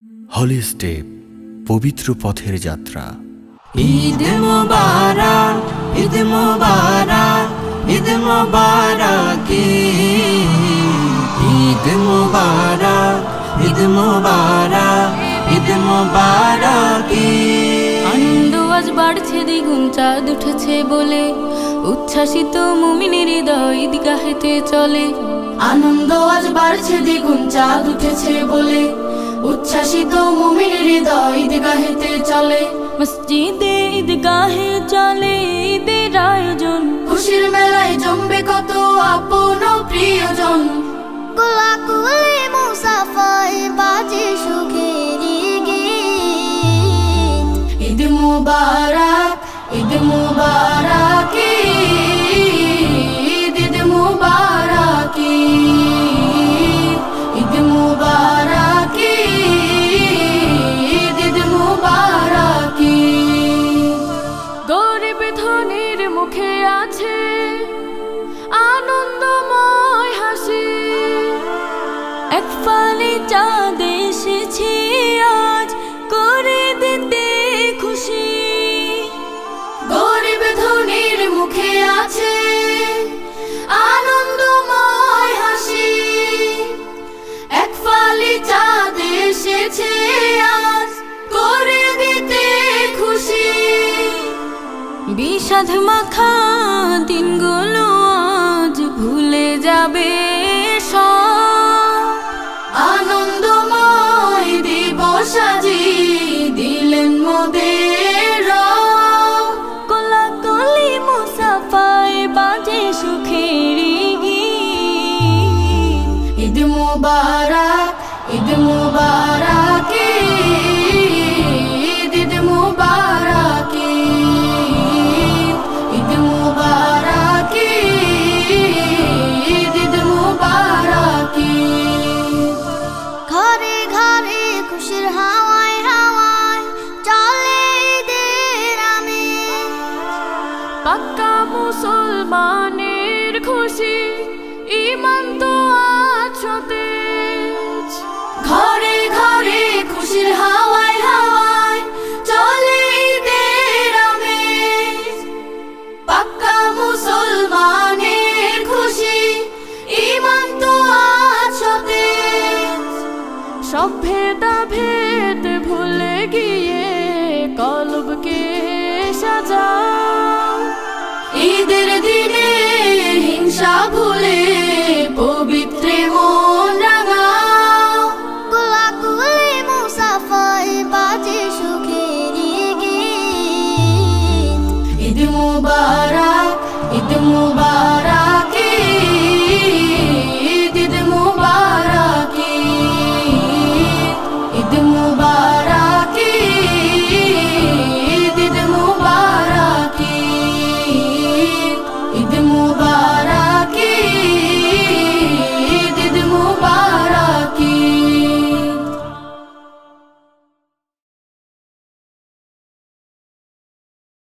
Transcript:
হলি step পবিত্র পথের যাত্রা। ঈদ মুবারক, ঈদ মুবারক, ঈদ মুবারক, ঈদ মুবারক, ঈদ মুবারক, ঈদ মুবারক। আনন্দ আজ বাড়ছে দ্বিগুণ, চাঁদ উঠেছে বলে উচ্ছ্বাসিত মুমিনের হৃদয় ঈদগাহেতে চলে। আনন্দ আজ বাড়ছে দ্বিগুণ, চাঁদ উঠেছে বলে উচ্ছ্বাসিত মুমিনের হৃদয় ঈদগাহেতে চলে। মসজিদে ঈদগাহে চলে ঈদের আয়োজন, খুশির মেলায় জমবে কত আপন প্রিয়জন। কোলাকুলি মুসাফায় বাজে সুখের গীত। ঈদ মুবারক, ঈদ মুবারক, ঈদ মুবারক, ঈদ মুবারক, ঈদ মুবারক। গরিব ধনীর মুখে আছে আনন্দময় হাসি, এক ফালি চাঁদ এসেছে আজ করে দিতে খুশি। গরিব ধনীর মুখে আছে আনন্দময় হাসি, এক ফালি চাঁদ এসেছে আজ করে দিতে খুশি। বিষাদ মাখা দিনগুলো আজ ভুলে যাবে সব, আনন্দময় দিবস আজি দিলেন মোদের। কোলাকুলি মুসাফায় বাজে সুখের গীত। ঈদ মুবারক, ঈদ মুবারক, ঈদ মুবারক, ঈদ মুবারক, ঈদ মুবারক। ঘরে ঘরে খুশির হাওয়ায় হাওয়ায় চলে ঈদের আমেজ। পাক্কা মুসলমানের খুশি ঈমান তো আছতে। ঘরে ঘরে খুশির হাওয়ায় হাওয়ায় চলে ঈদের আমেজ। পাক্কা মুসলমানের খুশি ঈমান তো আছতে। সব ভেদা ভেদ ভুলে গিয়ে কলবকে সাজাও। ঈদের দিনে হিংসা ভুলে পবিত্র মন রাঙাও। কোলাকুলি মুসাফায় বাজে সুখের গীত। ঈদ মুবারক, ঈদ মুবারক।